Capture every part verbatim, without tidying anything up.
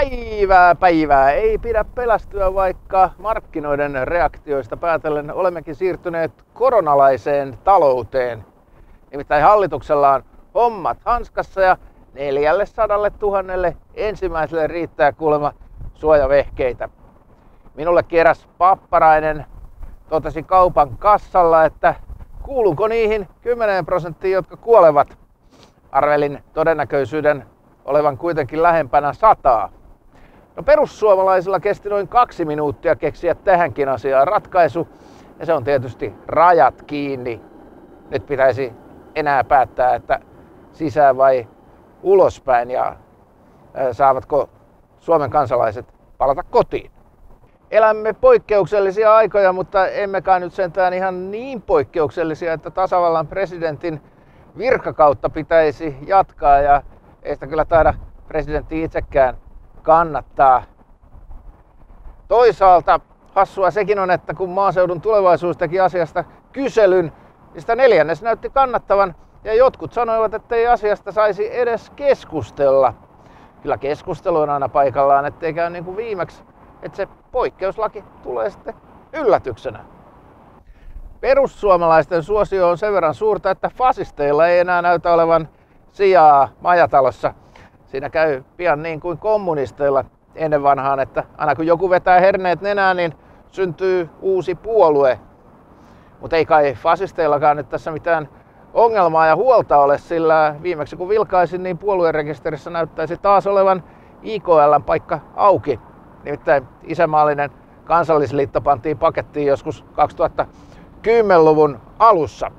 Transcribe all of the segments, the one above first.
Päivää päivää. Ei pidä pelästyä, vaikka markkinoiden reaktioista päätellen olemmekin siirtyneet koronalaiseen talouteen. Nimittäin hallituksella on hommat hanskassa ja neljälle sadalle tuhannelle ensimmäiselle riittää kuulemma suojavehkeitä. Minulle eräs papparainen totesi kaupan kassalla, että kuuluuko niihin kymmeneen prosenttiin, jotka kuolevat. Arvelin todennäköisyyden olevan kuitenkin lähempänä sataa. No, perussuomalaisilla kesti noin kaksi minuuttia keksiä tähänkin asiaan ratkaisu, ja se on tietysti rajat kiinni. Nyt pitäisi enää päättää, että sisään vai ulospäin, ja saavatko Suomen kansalaiset palata kotiin. Elämme poikkeuksellisia aikoja, mutta emme kai nyt sentään ihan niin poikkeuksellisia, että tasavallan presidentin virkakautta pitäisi jatkaa, ja ei sitä kyllä taida presidentti itsekään kannattaa. Toisaalta hassua sekin on, että kun Maaseudun Tulevaisuus teki asiasta kyselyn, niin sitä neljännes näytti kannattavan, ja jotkut sanoivat, että ei asiasta saisi edes keskustella. Kyllä keskustelu on aina paikallaan, ettei käy niin kuin viimeksi, että se poikkeuslaki tulee sitten yllätyksenä. Perussuomalaisten suosio on sen verran suurta, että fasisteilla ei enää näytä olevan sijaa majatalossa. Siinä käy pian niin kuin kommunisteilla ennen vanhaan, että aina kun joku vetää herneet nenään, niin syntyy uusi puolue. Mutta ei kai fasisteillakaan nyt tässä mitään ongelmaa ja huolta ole, sillä viimeksi kun vilkaisin, niin puoluerekisterissä näyttäisi taas olevan I K L:n paikka auki. Nimittäin isänmaallinen kansallisliitto pantiin pakettiin joskus kaksituhattakymmenluvun alussa.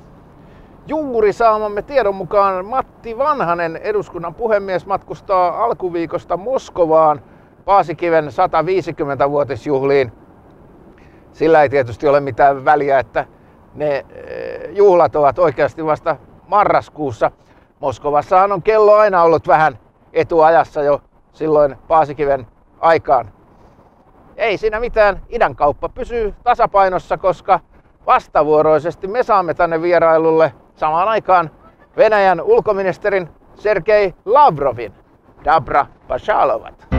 Juuri saamamme tiedon mukaan Matti Vanhanen, eduskunnan puhemies, matkustaa alkuviikosta Moskovaan Paasikiven sataviisikymmenvuotisjuhliin. Sillä ei tietysti ole mitään väliä, että ne juhlat ovat oikeasti vasta marraskuussa. Moskovassahan on kello aina ollut vähän etuajassa jo silloin Paasikiven aikaan. Ei siinä mitään, idänkauppa pysyy tasapainossa, koska vastavuoroisesti me saamme tänne vierailulle samaan aikaan Venäjän ulkoministerin Sergei Lavrovin. Dabra Pashalovat.